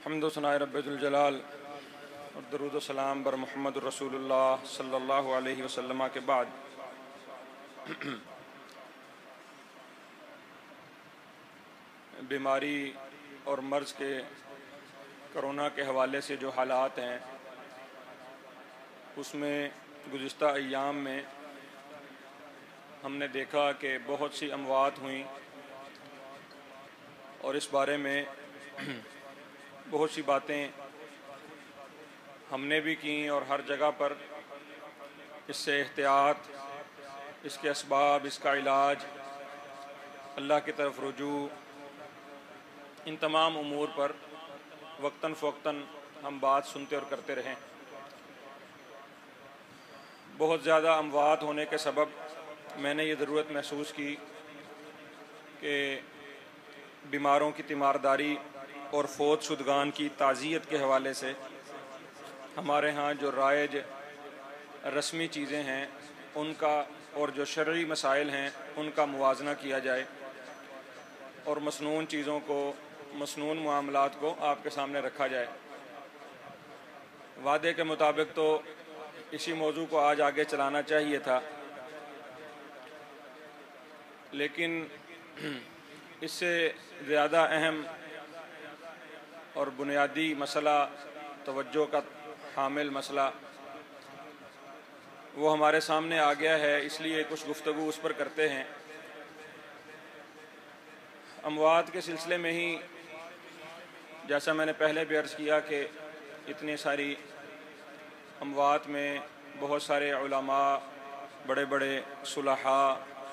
حمد و ثناء رب ذوالجلال اور درود و سلام بر محمد رسول اللہ صلی اللہ علیہ وسلم کے بعد بیماری اور مرض کے کرونا کے حوالے سے جو حالات ہیں اس میں گزشتہ ایام میں ہم نے دیکھا کہ بہت سی اموات ہوئیں اور اس بارے میں بہت سی باتیں ہم نے بھی کیں اور ہر جگہ پر اس سے احتیاط، اس کے اسباب، اس کا علاج، اللہ کی طرف رجوع، ان تمام امور پر وقتاً فوقتاً ہم بات سنتے اور کرتے رہیں۔ بہت زیادہ اموات ہونے کے سبب میں نے یہ ضرورت محسوس کی کہ بیماروں کی تیمارداری اور فوت شدگان کی تعزیت کے حوالے سے ہمارے ہاں جو رائج رسمی چیزیں ہیں ان کا اور جو شرعی مسائل ہیں ان کا موازنہ کیا جائے اور مسنون چیزوں کو، مسنون معاملات کو آپ کے سامنے رکھا جائے۔ وعدے کے مطابق تو اسی موضوع کو آج آگے چلانا چاہیے تھا، لیکن اس سے زیادہ اہم اور بنیادی مسئلہ، توجہ کا حامل مسئلہ وہ ہمارے سامنے آ گیا ہے، اس لیے کچھ گفتگو اس پر کرتے ہیں۔ اموات کے سلسلے میں ہی جیسا میں نے پہلے بھی عرض کیا کہ اتنی ساری اموات میں بہت سارے علماء، بڑے بڑے صلحاء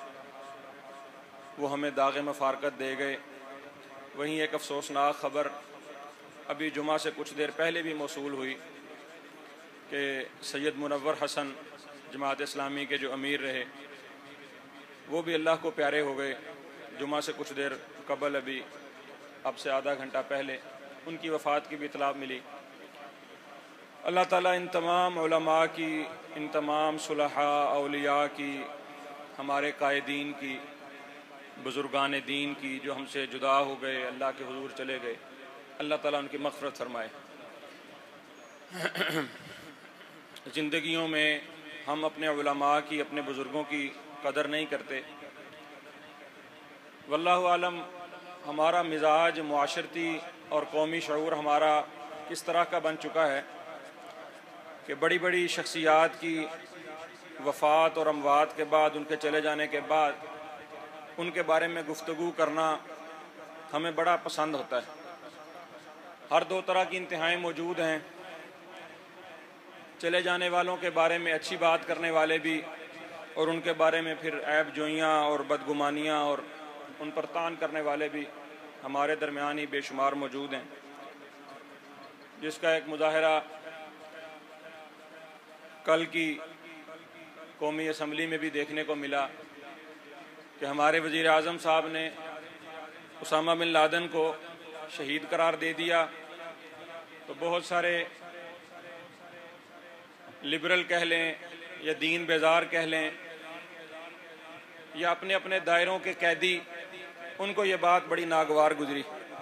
وہ ہمیں داغ مفارقت دے گئے۔ وہیں ایک افسوسناک خبر ابھی جمعہ سے کچھ دیر پہلے بھی موصول ہوئی کہ سید منور حسن جماعت اسلامی کے جو امیر رہے وہ بھی اللہ کو پیارے ہو گئے۔ جمعہ سے کچھ دیر قبل ابھی اب سے آدھا گھنٹہ پہلے ان کی وفات کی بھی اطلاع ملی۔ اللہ تعالیٰ ان تمام علماء کی، ان تمام صلحاء اولیاء کی، ہمارے قائدین کی، بزرگان دین کی جو ہم سے جدا ہو گئے، اللہ کے حضور چلے گئے، اللہ تعالیٰ ان کی مغفرت فرمائے۔ زندگیوں میں ہم اپنے علماء کی، اپنے بزرگوں کی قدر نہیں کرتے۔ واللہ عالم ہمارا مزاج معاشرتی اور قومی شعور ہمارا کس طرح کا بن چکا ہے کہ بڑی بڑی شخصیات کی وفات اور اموات کے بعد، ان کے چلے جانے کے بعد ان کے بارے میں گفتگو کرنا ہمیں بڑا پسند ہوتا ہے۔ ہر دو طرح کی انتہائیں موجود ہیں، چلے جانے والوں کے بارے میں اچھی بات کرنے والے بھی اور ان کے بارے میں پھر عیب جوئیاں اور بدگمانیاں اور ان پر طعن کرنے والے بھی ہمارے درمیان ہی بے شمار موجود ہیں، جس کا ایک مظاہرہ کل کی قومی اسمبلی میں بھی دیکھنے کو ملا کہ ہمارے وزیر اعظم صاحب نے اسامہ بن لادن کو شہید قرار دے دیا، تو بہت سارے لبرل کہہ لیں یا دین بیزار کہہ لیں یا اپنے اپنے دائروں کے قیدی، ان کو یہ بات بڑی ناگوار گزری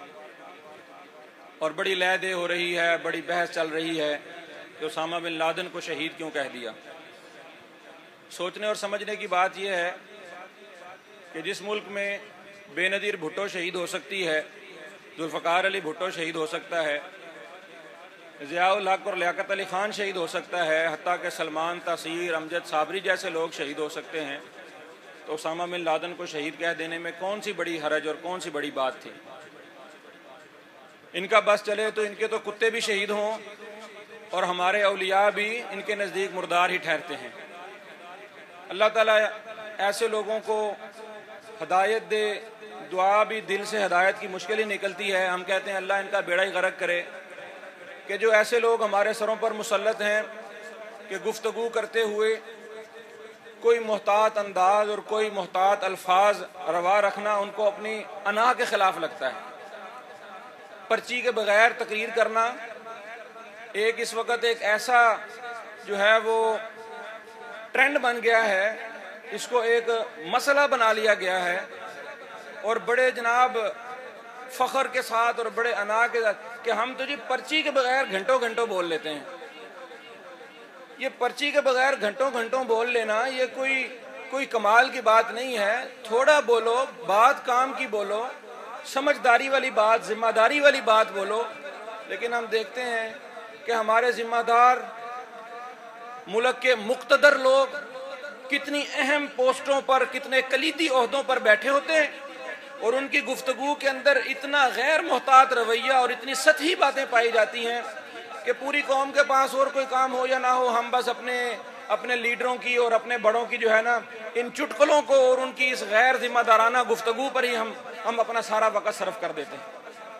اور بڑی لے دے ہو رہی ہے، بڑی بحث چل رہی ہے کہ اسامہ بن لادن کو شہید کیوں کہہ دیا۔ سوچنے اور سمجھنے کی بات یہ ہے کہ جس ملک میں بے نظیر بھٹو شہید ہو سکتی ہے، ذوالفقار علی بھٹو شہید ہو سکتا ہے، ضیاء الحق اور لیاقت علی خان شہید ہو سکتا ہے، حتیٰ کہ سلمان تاثیر، امجد صابری جیسے لوگ شہید ہو سکتے ہیں، تو اسامہ بن لادن کو شہید کہہ دینے میں کون سی بڑی حرج اور کون سی بڑی بات تھی؟ ان کا بس چلے تو ان کے تو کتے بھی شہید ہوں اور ہمارے اولیاء بھی ان کے نزدیک مردار ہی ٹھہرتے ہیں۔ اللہ تعالیٰ ایسے لوگوں کو ہدایت دے، دعا بھی دل سے ہدایت کی مشکل ہی نکلتی ہے۔ ہم کہتے ہیں اللہ ان کا بیڑا ہی غرق کرے کہ جو ایسے لوگ ہمارے سروں پر مسلط ہیں کہ گفتگو کرتے ہوئے کوئی محتاط انداز اور کوئی محتاط الفاظ روا رکھنا ان کو اپنی انا کے خلاف لگتا ہے۔ پرچی کے بغیر تقریر کرنا ایک اس وقت ایک ایسا جو ہے وہ ٹرینڈ بن گیا ہے، اس کو ایک مسئلہ بنا لیا گیا ہے اور بڑے جناب فخر کے ساتھ اور بڑے انا کے ساتھ کہ ہم تو جی پرچی کے بغیر گھنٹوں گھنٹوں بول لیتے ہیں. یہ پرچی کے بغیر گھنٹوں گھنٹوں بول لینا یہ کوئی کمال کی بات نہیں ہے. تھوڑا بولو، بات کام کی بولو، سمجھداری والی بات، ذمہ داری والی بات بولو. لیکن ہم دیکھتے ہیں کہ ہمارے ذمہ دار ملک کے مقتدر لوگ کتنی اہم پوسٹوں پر، کتنے کلیدی عہدوں پر بیٹھے ہوتے ہیں اور ان کی گفتگو کے اندر اتنا غیر محتاط رویہ اور اتنی سطحی باتیں پائی جاتی ہیں کہ پوری قوم کے پاس اور کوئی کام ہو یا نہ ہو، ہم بس اپنے لیڈروں کی اور اپنے بڑوں کی جو ہے نا ان چٹکلوں کو اور ان کی اس غیر ذمہ دارانہ گفتگو پر ہی ہم اپنا سارا وقت صرف کر دیتے ہیں.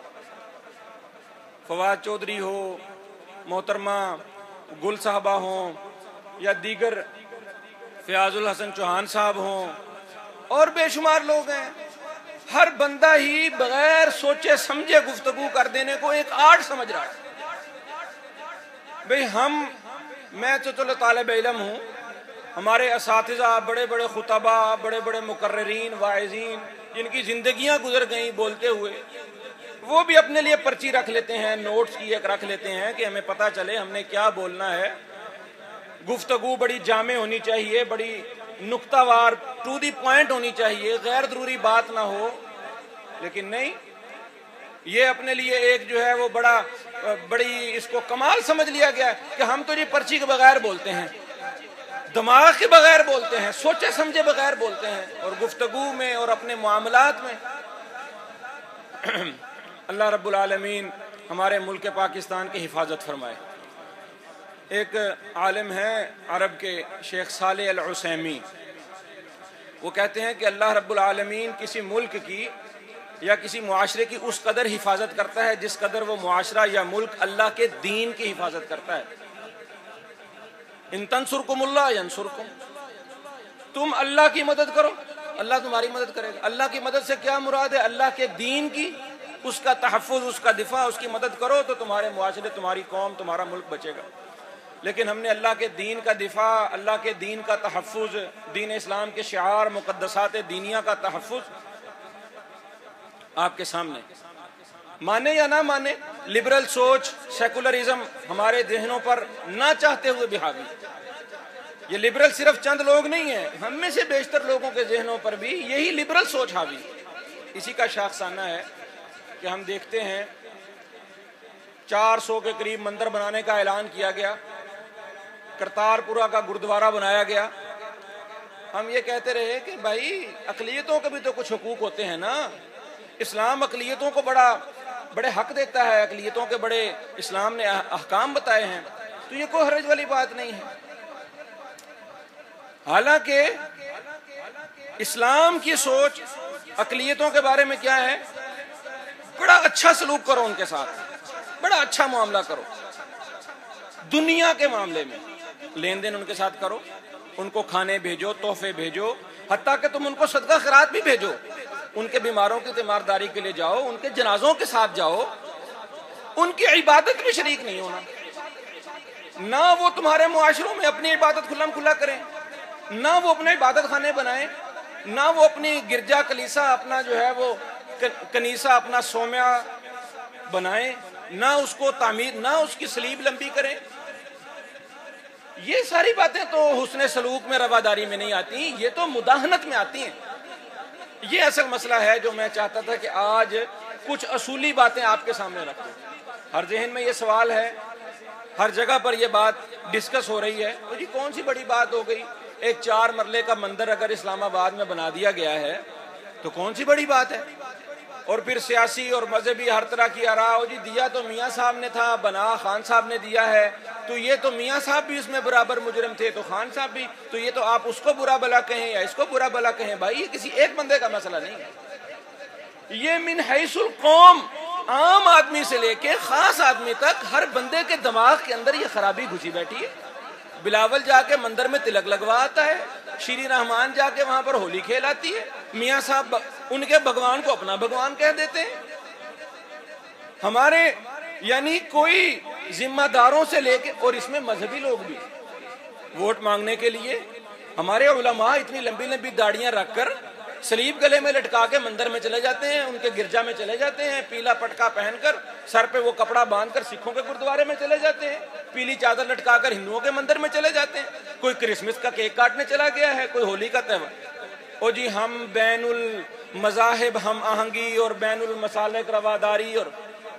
فواد چودھری ہو، محترمہ گل صاحبہ ہوں، یا دیگر فیاض الحسن چوہان صاحب ہوں، اور بے شمار لوگ ہیں، ہر بندہ ہی بغیر سوچے سمجھے گفتگو کر دینے کو ایک آرٹ سمجھ رہا ہے. بھئی میں تو چلو طالب علم ہوں، ہمارے اساتذہ، بڑے بڑے خطباء، بڑے بڑے مقررین، واعظین جن کی زندگیاں گزر گئیں بولتے ہوئے، وہ بھی اپنے لیے پرچی رکھ لیتے ہیں، نوٹس کی ایک رکھ لیتے ہیں کہ ہمیں پتہ چلے ہم نے کیا بولنا ہے. گفتگو بڑی جامع ہونی چاہیے، بڑی نکتہ وار، ٹو دی پوائنٹ ہونی چاہیے، غیر ضروری بات نہ ہو. لیکن نہیں، یہ اپنے لیے ایک جو ہے وہ بڑی اس کو کمال سمجھ لیا گیا ہے کہ ہم تو یہ پرچی کے بغیر بولتے ہیں، دماغ کے بغیر بولتے ہیں، سوچے سمجھے بغیر بولتے ہیں. اور گفتگو میں اور اپنے معاملات میں اللہ رب العالمین ہمارے ملک پاکستان کی حفاظت فرمائے. ایک عالم ہیں عرب کے، شیخ صالح العثیمی، وہ کہتے ہیں کہ اللہ رب العالمین کسی ملک کی یا کسی معاشرے کی اس قدر حفاظت کرتا ہے جس قدر وہ معاشرہ یا ملک اللہ کے دین کی حفاظت کرتا ہے. ان تنصرکم اللہ ینصرکم، تم اللہ کی مدد کرو اللہ تمہاری مدد کرے گا. اللہ کی مدد سے کیا مراد ہے؟ اللہ کے دین کی، اس کا تحفظ، اس کا دفاع، اس کی مدد کرو تو تمہارے معاشرے، تمہاری قوم، تمہارا ملک بچے گا. لیکن ہم نے اللہ کے دین کا دفاع، اللہ کے دین کا تحفظ، دین اسلام کے شعار، مقدسات دینیہ کا تحفظ آپ کے سامنے، مانے یا نہ مانے، لبرل سوچ، سیکولرزم ہمارے ذہنوں پر نہ چاہتے ہوئے بھی حاوی. یہ لبرل صرف چند لوگ نہیں ہیں، ہم میں سے بیشتر لوگوں کے ذہنوں پر بھی یہی لبرل سوچ حاوی. اسی کا شاخسانہ ہے کہ ہم دیکھتے ہیں 400 کے قریب مندر بنانے کا اعلان کیا گیا، کرتارپورہ کا گردوارہ بنایا گیا. ہم یہ کہتے رہے کہ بھائی اقلیتوں کے بھی تو کچھ حقوق ہوتے ہیں نا، اسلام اقلیتوں کو بڑے حق دیتا ہے، اقلیتوں کے بڑے اسلام نے احکام بتائے ہیں، تو یہ کوئی حرج والی بات نہیں ہے. حالانکہ اسلام کی سوچ اقلیتوں کے بارے میں کیا ہے؟ بڑا اچھا سلوک کرو ان کے ساتھ، بڑا اچھا معاملہ کرو. دنیا کے معاملے میں لین دین ان کے ساتھ کرو، ان کو کھانے بھیجو، تحفے بھیجو، حتیٰ کہ تم ان کو صدقہ خیرات بھی بھیجو. ان کے بیماروں کی تیمارداری کے لیے جاؤ، ان کے جنازوں کے ساتھ جاؤ، ان کی عبادت میں شریک نہیں ہونا. نہ وہ تمہارے معاشروں میں اپنی عبادت کھلم کھلا کریں، نہ وہ اپنے عبادت خانے بنائیں، نہ وہ اپنی گرجا کلیسا، اپنا جو ہے وہ کنیسا، اپنا سومیا بنائیں، نہ اس کو تعمیر، نہ اس کی سلیب لمبی کریں. یہ ساری باتیں تو حسن سلوک میں، رواداری میں نہیں آتی، یہ تو مداہنت میں آتی ہیں. یہ اصل مسئلہ ہے جو میں چاہتا تھا کہ آج کچھ اصولی باتیں آپ کے سامنے رکھوں. ہر ذہن میں یہ سوال ہے، ہر جگہ پر یہ بات ڈسکس ہو رہی ہے، تو جی کون سی بڑی بات ہو گئی؟ ایک 4 مرلے کا مندر اگر اسلام آباد میں بنا دیا گیا ہے تو کون سی بڑی بات ہے؟ اور پھر سیاسی اور مذہبی ہر طرح کی آراء، جی دیا تو میاں صاحب نے تھا، بنا خان صاحب نے دیا ہے، تو یہ تو میاں صاحب بھی اس میں برابر مجرم تھے، تو خان صاحب بھی، تو یہ تو آپ اس کو برا بلا کہیں یا اس کو برا بلا کہیں. بھائی یہ کسی ایک بندے کا مسئلہ نہیں ہے، یہ من حیث القوم، عام آدمی سے لے کے خاص آدمی تک ہر بندے کے دماغ کے اندر یہ خرابی گھسی بیٹھی ہے. بلاول جا کے مندر میں تلک لگوا آتا ہے، شیریں رحمان جا کے وہاں پر ہولی کھیل آتی ہے، میاں صاحب ان کے بھگوان کو اپنا بھگوان کہہ دیتے ہیں. ہمارے یعنی کوئی ذمہ داروں سے لے کے، اور اس میں مذہبی لوگ بھی ووٹ مانگنے کے لیے ہمارے علماء اتنی لمبی لمبی داڑیاں رکھ کر سلیب گلے میں لٹکا کے مندر میں چلے جاتے ہیں، ان کے گرجا میں چلے جاتے ہیں، پیلا پٹکا پہن کر سر پہ وہ کپڑا باندھ کر سکھوں کے گردوارے میں چلے جاتے ہیں، پیلی چادر لٹکا کر ہندوؤں کے مندر میں چلے جاتے ہیں، کوئی کرسمس کا کیک کاٹنے چلا گیا ہے، کوئی ہولی کا تہوار۔ او جی ہم بین المذاہب ہم آہنگی اور بین المسالک رواداری، اور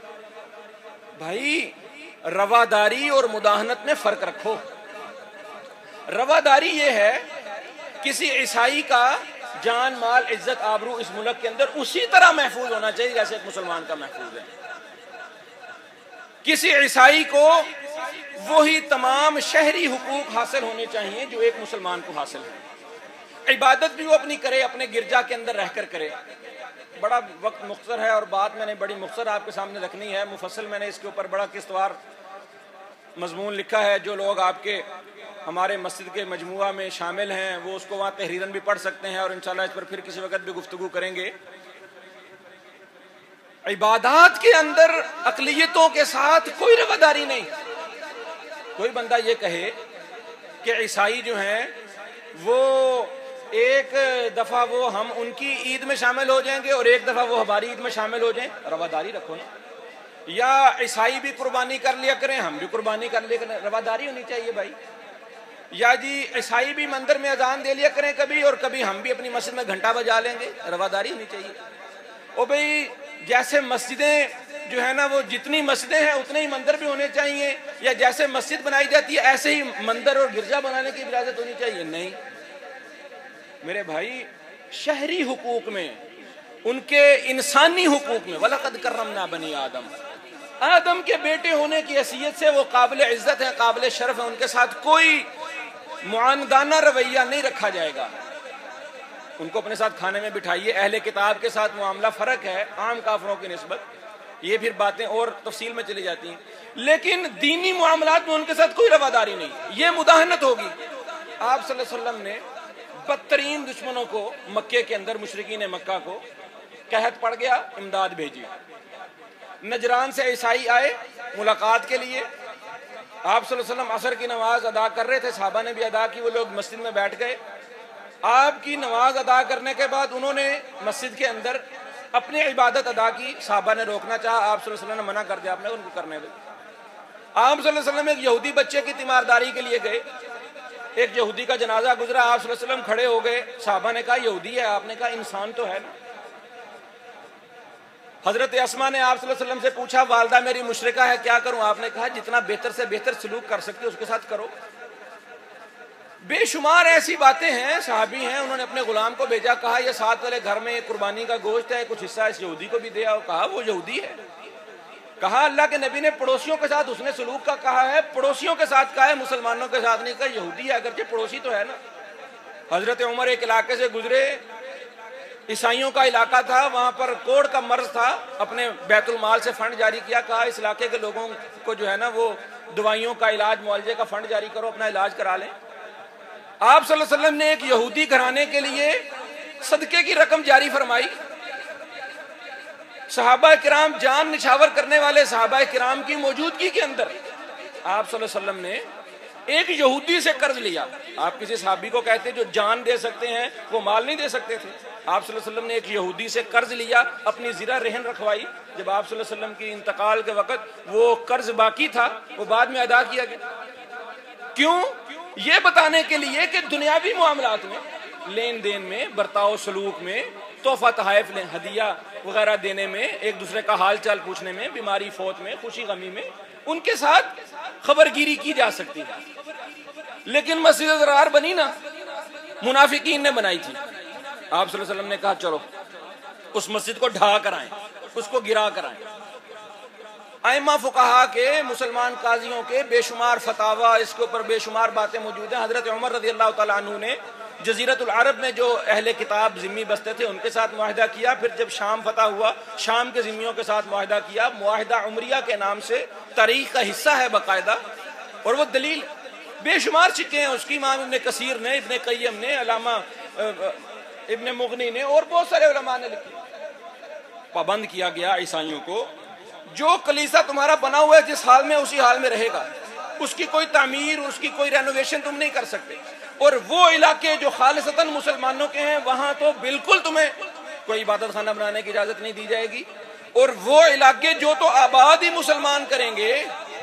بھائی رواداری اور مداہنت میں فرق رکھو۔ رواداری یہ ہے کسی عیسائی کا جان مال عزت آبرو اس ملک کے اندر اسی طرح محفوظ ہونا چاہیے جیسے ایک مسلمان کا محفوظ ہے۔ کسی عیسائی کو وہی تمام شہری حقوق حاصل ہونے چاہیے جو ایک مسلمان کو حاصل ہے۔ عبادت بھی وہ اپنی کرے، اپنے گرجا کے اندر رہ کر کرے۔ بڑا وقت مختصر ہے اور بات میں نے بڑی مختصر آپ کے سامنے رکھنی ہے، مفصل میں نے اس کے اوپر بڑا قسطوار مضمون لکھا ہے۔ جو لوگ آپ کے ہمارے مسجد کے مجموعہ میں شامل ہیں وہ اس کو وہاں تحریراً بھی پڑھ سکتے ہیں، اور انشاءاللہ اس پر پھر کسی وقت بھی گفتگو کریں گے۔ عبادات کے اندر اقلیتوں کے ساتھ کوئی رواداری نہیں۔ کوئی بندہ یہ کہے کہ عیسائی جو ہیں وہ ایک دفعہ وہ ہم ان کی عید میں شامل ہو جائیں گے اور ایک دفعہ وہ ہماری عید میں شامل ہو جائیں، رواداری رکھو نا۔ یا عیسائی بھی قربانی کر لیا کریں، ہم بھی قربانی کر لیا کریں، رواداری ہونی چاہیے بھائی۔ یا جی عیسائی بھی مندر میں اذان دے لیا کریں کبھی، اور کبھی ہم بھی اپنی مسجد میں گھنٹہ بجا لیں گے، رواداری ہونی چاہیے۔ او بھائی جیسے مسجدیں جو ہے نا وہ جتنی مسجدیں ہیں اتنے ہی مندر بھی ہونے چاہیے، یا جیسے مسجد بنائی جاتی ہے ایسے ہی مندر اور گرجا بنانے کی اجازت ہونی چاہیے؟ نہیں میرے بھائی، شہری حقوق میں، ان کے انسانی حقوق میں، وَلَقَدْ كَرَّمْنَا بَنِي آدم، آدم کے بیٹے ہونے کی حیثیت سے وہ قابل عزت ہیں، قابل شرف ہیں، ان کے ساتھ کوئی معاندانہ رویہ نہیں رکھا جائے گا۔ ان کو اپنے ساتھ کھانے میں بٹھائیے۔ اہل کتاب کے ساتھ معاملہ فرق ہے عام کافروں کی نسبت، یہ پھر باتیں اور تفصیل میں چلی جاتی ہیں، لیکن دینی معاملات میں ان کے ساتھ کوئی رواداری نہیں، یہ مداہنت ہوگی۔ آپ صلی اللہ علیہ وسلم نے بدترین دشمنوں کو مکے کے اندر، مشرکین مکہ کو قحط پڑ گیا، امداد بھیجی۔ نجران سے عیسائی آئے ملاقات کے لیے، آپ صلی اللہ علیہ وسلم عصر کی نماز ادا کر رہے تھے، صحابہ نے بھی ادا کی، وہ لوگ مسجد میں بیٹھ گئے۔ آپ کی نماز ادا کرنے کے بعد انہوں نے مسجد کے اندر اپنی عبادت ادا کی، صحابہ نے روکنا چاہا، آپ صلی اللہ علیہ وسلم نے منع کر دیا، آپ نے ان کو کرنے دیں۔ آپ صلی اللہ علیہ وسلم ایک یہودی بچے کی تیمارداری کے لیے گئے، ایک یہودی کا جنازہ گزرا، آپ صلی اللہ علیہ وسلم کھڑے ہو گئے، صحابہ نے کہا یہودی ہے، آپ نے کہا انسان تو ہے نا۔ حضرت اسما نے آپ صلی اللہ علیہ وسلم سے پوچھا والدہ میری مشرکہ ہے، کیا کروں؟ آپ نے کہا جتنا بہتر سے بہتر سلوک کر سکتے اس کے ساتھ کرو۔ بے شمار ایسی باتیں ہیں، صحابی ہیں، انہوں نے اپنے غلام کو بھیجا، کہا یہ ساتھ والے گھر میں قربانی کا گوشت ہے، کچھ حصہ اس یہودی کو بھی دے آؤ، کہا وہ یہودی ہے۔ کہا اللہ کے نبی نے پڑوسیوں کے ساتھ حسن سلوک کا کہا ہے، پڑوسیوں کے ساتھ کہا ہے، مسلمانوں کے ساتھ نہیں کہا، یہودی ہے اگرچہ پڑوسی تو ہے نا۔ حضرت عمر ایک علاقے سے گزرے، عیسائیوں کا علاقہ تھا، وہاں پر کوڑ کا مرض تھا، اپنے بیت المال سے فنڈ جاری کیا، کہا اس علاقے کے لوگوں کو جو ہے نا وہ دوائیوں کا علاج معالجے کا فنڈ جاری کرو، اپنا علاج کرا لیں۔ آپ صلی اللہ علیہ وسلم نے ایک یہودی گھرانے کے لیے صدقے کی رقم جاری فرمائی۔ صحابہ کرام جان نچھاور کرنے والے صحابہ کرام کی موجودگی کے اندر آپ صلی اللہ علیہ وسلم نے ایک یہودی سے قرض لیا۔ آپ کسی صحابی کو کہتے جو جان دے سکتے ہیں وہ مال نہیں دے سکتے تھے، آپ صلی اللہ علیہ وسلم نے ایک یہودی سے قرض لیا، اپنی زرہ رہن رکھوائی۔ جب آپ صلی اللہ علیہ وسلم کی انتقال کے وقت وہ قرض باقی تھا، وہ بعد میں ادا کیا گیا۔ کیوں؟ یہ بتانے کے لیے کہ دنیاوی معاملات میں، لین دین میں، برتاؤ سلوک میں، تحفہ تحائف لیں، ہدیہ وغیرہ دینے میں، ایک دوسرے کا حال چال پوچھنے میں، بیماری فوت میں، خوشی غمی میں ان کے ساتھ خبرگیری کی جا سکتی ہے۔ لیکن مسجد ضرار بنی نا، منافقین نے بنائی تھی۔ آپ صلی اللہ علیہ وسلم نے کہا چلو اس مسجد کو ڈھا کر آئیں، اس کو گرا کر آئیں۔ ائمہ فقہا کے، مسلمان قاضیوں کے بے شمار فتاوی اس کے اوپر بے شمار باتیں موجود ہیں۔ حضرت عمر رضی اللہ تعالیٰ عنہ نے جزیرۃ العرب میں جو اہل کتاب ذمی بستے تھے ان کے ساتھ معاہدہ کیا، پھر جب شام فتح ہوا شام کے ذمیوں کے ساتھ معاہدہ کیا، معاہدہ عمریہ کے نام سے تاریخ کا حصہ ہے باقاعدہ، اور وہ دلیل بے شمار چکے ہیں اس کی، امام ابن کثیر نے، ابن قیم نے، علامہ ابن مغنی نے اور بہت سارے علماء نے لکھی۔ پابند کیا گیا عیسائیوں کو، جو کلیسا تمہارا بنا ہوا ہے جس حال میں اسی حال میں رہے گا، اس کی کوئی تعمیر، اس کی کوئی رینوویشن تم نہیں کر سکتے۔ اور وہ علاقے جو خالصتاً مسلمانوں کے ہیں وہاں تو بالکل تمہیں کوئی عبادت خانہ بنانے کی اجازت نہیں دی جائے گی، اور وہ علاقے جو تو آباد ہی مسلمان کریں گے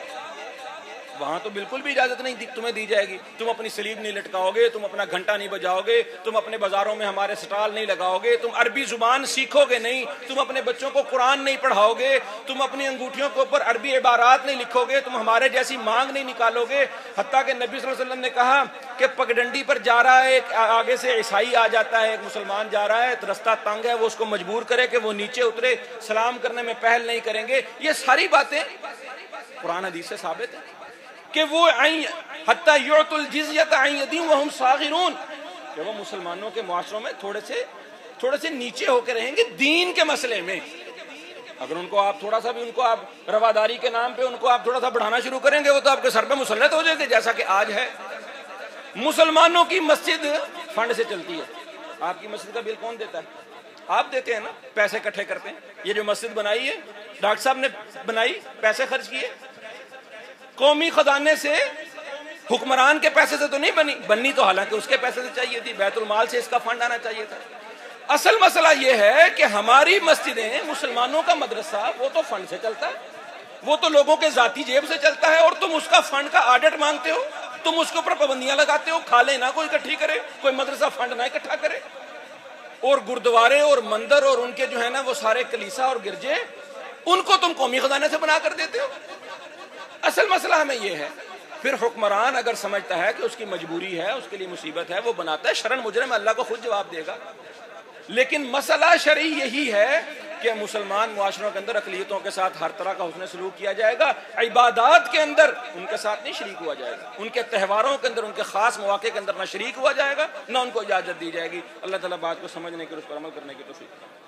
وہاں تو بالکل بھی اجازت نہیں تمہیں دی جائے گی۔ تم اپنی سلیب نہیں لٹکاؤ گے، تم اپنا گھنٹہ نہیں بجاؤ گے، تم اپنے بازاروں میں ہمارے سٹال نہیں لگاؤ گے، تم عربی زبان سیکھو گے نہیں، تم اپنے بچوں کو قرآن نہیں پڑھاؤ گے، تم اپنی انگوٹھیوں کے اوپر عربی عبارات نہیں لکھو گے، تم ہمارے جیسی مانگ نہیں نکالو گے۔ حتیٰ کہ نبی صلی اللہ علیہ وسلم نے کہا کہ پگڈنڈی پر جا رہا ہے، ایک آگے سے عیسائی آ جاتا ہے، ایک مسلمان جا رہا ہے، رستہ تنگ ہے، وہ اس کو مجبور کرے کہ وہ نیچے اترے، سلام کرنے میں پہل نہیں کریں گے۔ یہ ساری باتیں قرآن حدیث سے ثابت ہیں کہ وہ حتی یعطوا الجزیۃ عن ید وہم صاغرون، کہ وہ مسلمانوں کے معاشروں میں تھوڑے سے نیچے ہو کے رہیں گے دین کے مسئلے میں۔ اگر ان کو آپ تھوڑا سا بھی ان کو آپ رواداری کے نام پہ ان کو آپ تھوڑا سا بڑھانا شروع کریں گے وہ تو آپ کے سر پہ مسلط ہو جائیں گے، جیسا کہ آج ہے۔ مسلمانوں کی مسجد فنڈ سے چلتی ہے۔ آپ کی مسجد کا بل کون دیتا ہے؟ آپ دیتے ہیں نا، پیسے اکٹھے کرتے ہیں۔ یہ جو مسجد بنائی ہے ڈاکٹر صاحب نے بنائی، پیسے خرچ کیے، قومی خزانے سے، حکمران کے پیسے سے تو نہیں بنی تو حالانکہ اس کے پیسے سے چاہیے تھی، بیت المال سے اس کا فنڈ آنا چاہیے تھا۔ اصل مسئلہ یہ ہے کہ ہماری مسجدیں، مسلمانوں کا مدرسہ وہ تو فنڈ سے چلتا ہے، وہ تو لوگوں کے ذاتی جیب سے چلتا ہے، اور تم اس کا فنڈ کا آڈٹ مانگتے ہو، تم اس کے اوپر پابندیاں لگاتے ہو، کھا لے نہ کوئی اکٹھی کرے، کوئی مدرسہ فنڈ نہ اکٹھا کرے، اور گردوارے اور مندر اور ان کے جو ہے نا وہ سارے کلیسا اور گرجے ان کو تم قومی خزانے سے بنا کر دیتے ہو۔ اصل مسئلہ ہمیں یہ ہے۔ پھر حکمران اگر سمجھتا ہے کہ اس کی مجبوری ہے، اس کے لیے مصیبت ہے، وہ بناتا ہے، شرعاً مجرم اللہ کو خود جواب دے گا۔ لیکن مسئلہ شرعی یہی ہے کہ مسلمان معاشروں کے اندر اقلیتوں کے ساتھ ہر طرح کا حسن سلوک کیا جائے گا، عبادات کے اندر ان کے ساتھ نہیں شریک ہوا جائے گا، ان کے تہواروں کے اندر، ان کے خاص مواقع کے اندر نہ شریک ہوا جائے گا، نہ ان کو اجازت دی جائے گی۔ اللہ تعالیٰ بات کو سمجھنے کی اور اس پر عمل کرنے کی توفیق۔